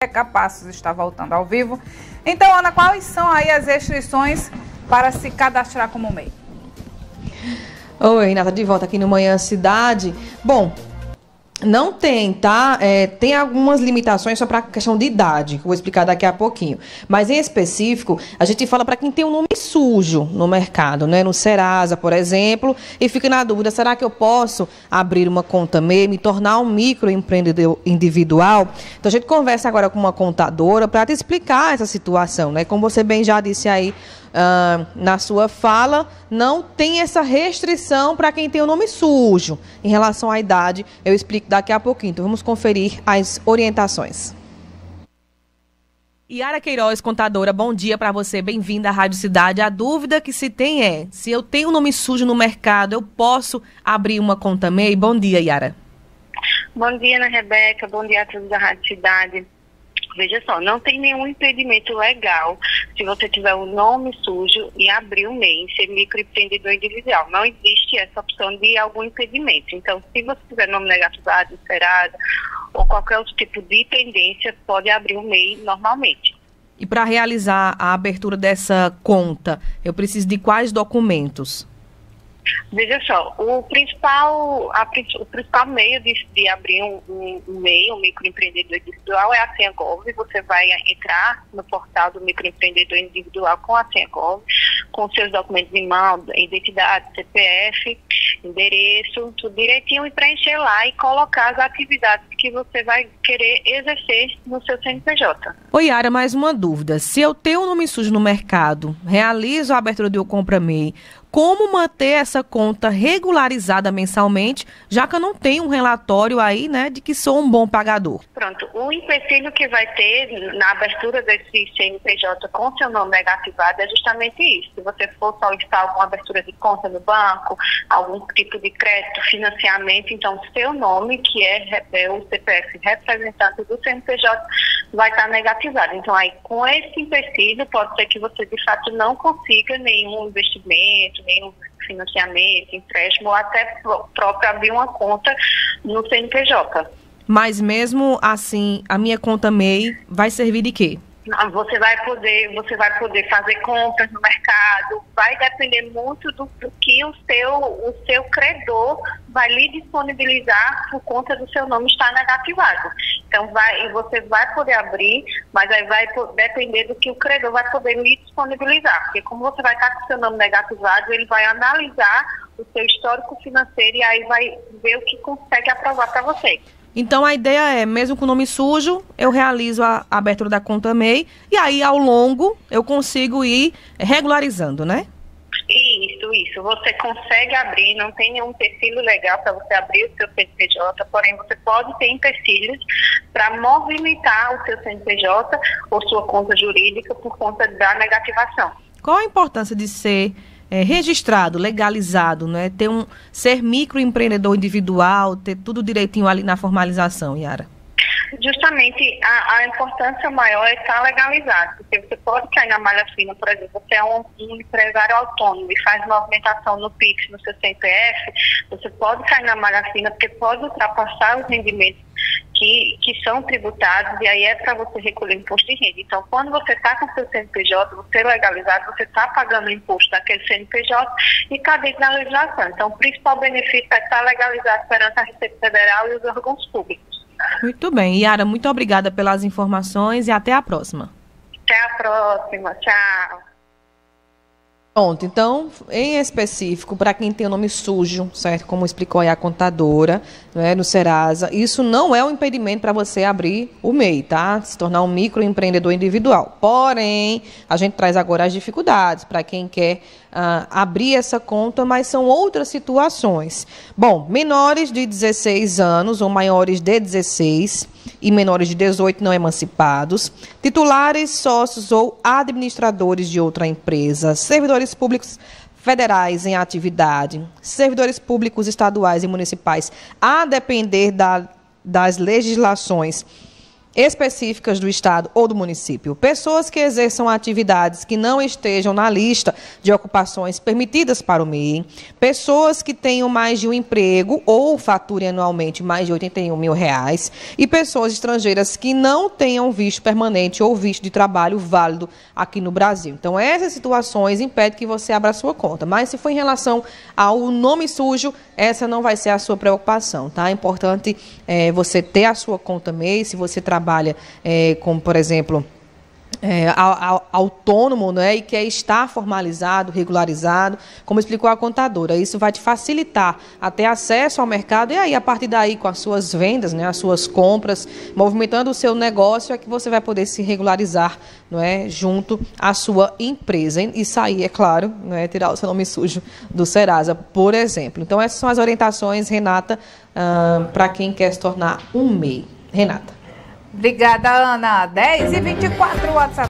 Passos está voltando ao vivo. Então, Ana, quais são aí as restrições para se cadastrar como MEI? Oi, Renata, de volta aqui no Manhã Cidade. Bom, não tem, tá? Tem algumas limitações só para questão de idade, que eu vou explicar daqui a pouquinho. Mas, em específico, a gente fala para quem tem um nome sujo no mercado, né? No Serasa, por exemplo, e fica na dúvida, será que eu posso abrir uma conta MEI, me tornar um microempreendedor individual? Então, a gente conversa agora com uma contadora para te explicar essa situação, né? Como você bem já disse aí, na sua fala, não tem essa restrição para quem tem o nome sujo. Em relação à idade, eu explico daqui a pouquinho. Então, vamos conferir as orientações. Yara Queiroz, contadora, bom dia para você. Bem-vinda à Rádio Cidade. A dúvida que se tem é, se eu tenho um nome sujo no mercado, eu posso abrir uma conta MEI? Bom dia, Yara. Bom dia, Ana Rebeca. Bom dia a todos da Rádio Cidade. Veja só, não tem nenhum impedimento legal se você tiver um nome sujo e abrir um MEI, ser microempreendedor individual. Não existe essa opção de algum impedimento. Então, se você tiver nome negativado, Serasa ou qualquer outro tipo de pendência, pode abrir um MEI normalmente. E para realizar a abertura dessa conta, eu preciso de quais documentos? Veja só, o principal meio de abrir um MEI, um microempreendedor individual, é a senha Gov. Você vai entrar no portal do microempreendedor individual com a senha Gov, com seus documentos em mão, identidade, CPF, endereço, tudo direitinho, e preencher lá e colocar as atividades que você vai querer exercer no seu CNPJ. Oi, Yara, mais uma dúvida. Se eu tenho um nome sujo no mercado, realizo a abertura de uma compra MEI, como manter essa conta regularizada mensalmente, já que eu não tenho um relatório aí, né, de que sou um bom pagador? Pronto, o empecilho que vai ter na abertura desse CNPJ com seu nome negativado é justamente isso. Se você for solicitar alguma abertura de conta no banco, algum tipo de crédito, financiamento, então seu nome, que é o CPF representante do CNPJ, vai estar negativado. Então aí, com esse empecilho, pode ser que você de fato não consiga nenhum investimento, nenhum financiamento, empréstimo, ou até próprio abrir uma conta no CNPJ. Mas mesmo assim, a minha conta MEI vai servir de quê? Você vai poder fazer compras no mercado, vai depender muito do que o seu credor vai lhe disponibilizar por conta do seu nome estar negativado. Então, você vai poder abrir, mas aí vai depender do que o credor vai poder lhe disponibilizar. Porque como você vai estar com o seu nome negativado, ele vai analisar o seu histórico financeiro e aí vai ver o que consegue aprovar para você. Então, a ideia é, mesmo com o nome sujo, eu realizo a abertura da conta MEI e aí, ao longo, eu consigo ir regularizando, né? Isso. Você consegue abrir, não tem nenhum empecilho legal para você abrir o seu CNPJ, porém você pode ter empecilhos para movimentar o seu CNPJ ou sua conta jurídica por conta da negativação. Qual a importância de ser registrado, legalizado, né? Ser microempreendedor individual, ter tudo direitinho ali na formalização, Yara? Justamente a importância maior é estar legalizado, porque você pode cair na malha fina, por exemplo, você é um empresário autônomo e faz movimentação no Pix, no seu CPF, você pode cair na malha fina porque pode ultrapassar os rendimentos que são tributados, e aí é para você recolher imposto de renda. Então, quando você está com o seu CNPJ, você é legalizado, você está pagando o imposto daquele CNPJ e está dentro da legislação. Então, o principal benefício é estar legalizado perante a Receita Federal e os órgãos públicos. Muito bem. Yara, muito obrigada pelas informações e até a próxima. Até a próxima. Tchau. Pronto, então, em específico, para quem tem o nome sujo, certo? Como explicou aí a contadora, né, no Serasa, isso não é um impedimento para você abrir o MEI, tá? Se tornar um microempreendedor individual. Porém, a gente traz agora as dificuldades para quem quer abrir essa conta, mas são outras situações. Bom, menores de 16 anos ou maiores de 16 e menores de 18 não emancipados, titulares, sócios ou administradores de outra empresa, servidores públicos federais em atividade, servidores públicos estaduais e municipais, a depender das legislações específicas do estado ou do município. Pessoas que exerçam atividades que não estejam na lista de ocupações permitidas para o MEI. Pessoas que tenham mais de um emprego ou faturem anualmente mais de R$81 mil. E pessoas estrangeiras que não tenham visto permanente ou visto de trabalho válido aqui no Brasil. Então, essas situações impedem que você abra a sua conta. Mas se for em relação ao nome sujo, essa não vai ser a sua preocupação, tá? É importante você ter a sua conta MEI, se você trabalha como, por exemplo, autônomo, né, e quer estar formalizado, regularizado, como explicou a contadora. Isso vai te facilitar a ter acesso ao mercado e aí, a partir daí, com as suas vendas, né, as suas compras, movimentando o seu negócio, é que você vai poder se regularizar, não é, junto à sua empresa. E sair, é claro, não é, tirar o seu nome sujo do Serasa, por exemplo. Então, essas são as orientações, Renata, para quem quer se tornar um MEI. Renata. Obrigada, Ana. 10h24, WhatsApp.